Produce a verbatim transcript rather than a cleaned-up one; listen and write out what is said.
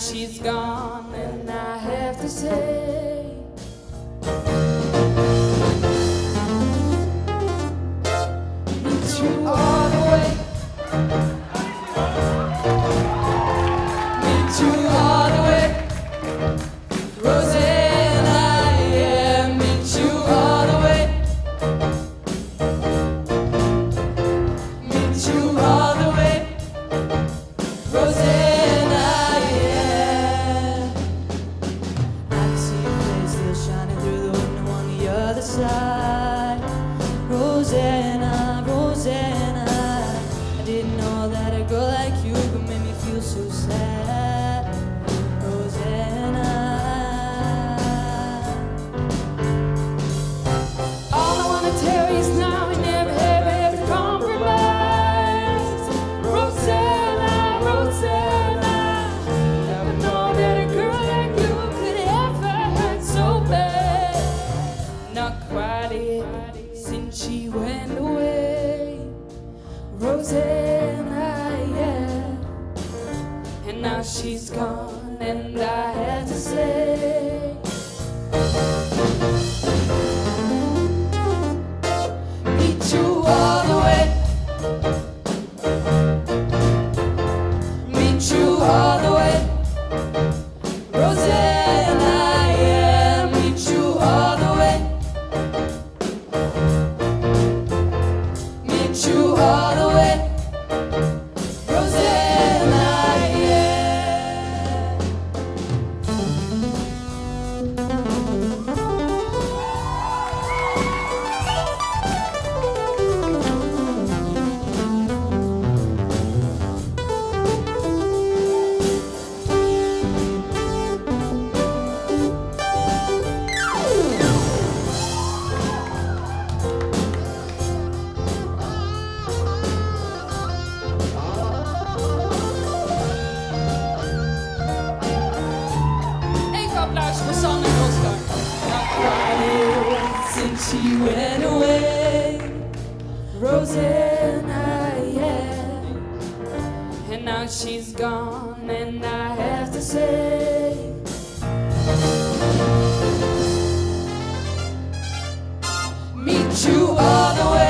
she's gone, and I have to say, meet you all the way, meet you all the way, Rosanna, yeah, meet you all the way, meet you all the way, Rosanna. Side. Rosanna, Rosanna, I didn't know that a girl like you could make me feel so sad. Rosanna, all I wanna tell you is now we never ever have to compromise. Rosanna, Rosanna, never know that a girl like you could ever hurt so bad. Not quite it, since she went away, Rosanna, yeah. And now she's gone, and I have to say, meet you all the way, meet you all the way, Rosanna, yeah, meet you all the way. You all the way, Rosanna, yeah. Rosanna and Oscar. Not quite since she went away, Rosanna, yeah. And now she's gone, and I have to say, meet you all the way.